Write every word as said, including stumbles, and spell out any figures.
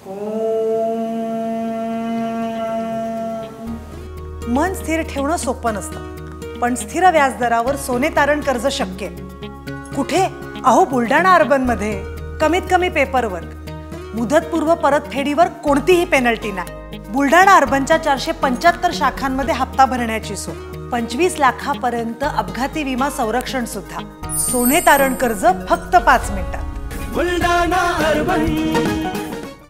मन स्थिर ठेवणं सोपं नसतं, पण स्थिर व्याजदरावर सोने तारण कर्ज शक्य आहे. कुठे? अहो बुलढाणा अर्बन मध्ये कमीत कमी पेपरवर्क, मुदतपूर्व परतफेडीवर कोणतीही पेनल्टी नाही. बुलढाणा अर्बनच्या चारशे पंच्याहत्तर शाखांमध्ये हप्ता भरण्याची सोय, पंचवीस लाखापर्यंत अपघाती विमा संरक्षण सुद्धा. सोने तारण कर्ज फक्त पाच मिनिटात. बुलढाणा अर्बन.